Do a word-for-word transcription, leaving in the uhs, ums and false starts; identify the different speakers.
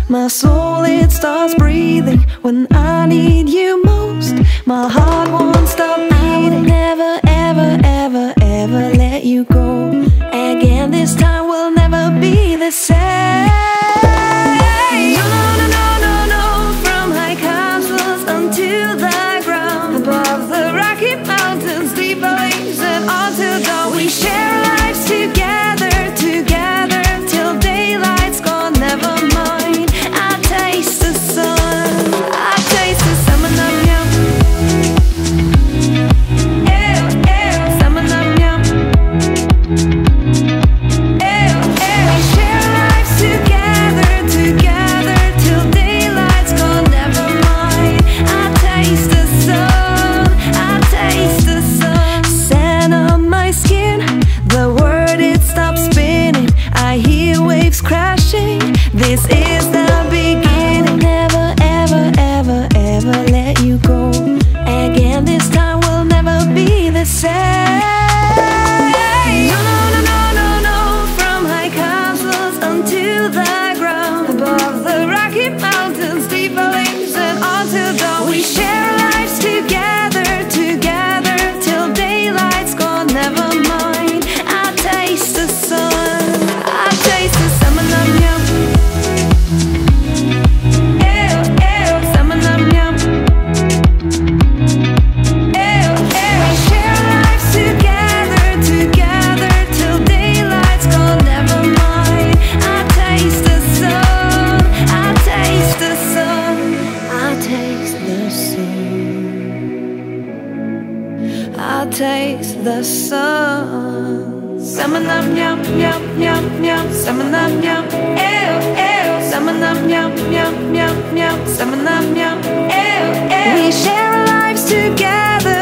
Speaker 1: My soul, it starts breathing when I need you most. My heart won't stop beating. I will never, ever, ever, ever let you go again. This time will never be the same. No, no, no, no, no. From high castles unto the ground, above the rocky mountains, deep valleys and until dawn, we share our lives together, together till daylight's gone. Never mind. I taste the sun. I taste the summer nam yum. Ew, ew, summer nam yum. Ew, ew. We share our lives together, together till daylight's gone. Never mind. I taste the sun. I taste the sun. Sand on my skin. The word, it stops spinning. I hear waves crashing. This is the beginning. Never, ever, ever, ever let you go again. This time will never be the same. No, no, no, no, no. From high castles unto the ground, above the rocky mountains, deep valleys and until dawn, we share our lives together, together till daylight's gone. Never mind. I taste the sun. I taste the summer nam yum. Ew, ew, summer nam yum. Ew, ew. We share our lives together, together till daylight's gone. Never mind. I taste the sun. I taste the sun. I taste the sun. I taste the sun. Summer nam yum, yum, yum, yum. Summer nam yum. Ew, ew. Summer nam yum, yum, yum, yum. Summer nam yum. Ew, ew. We share our lives together,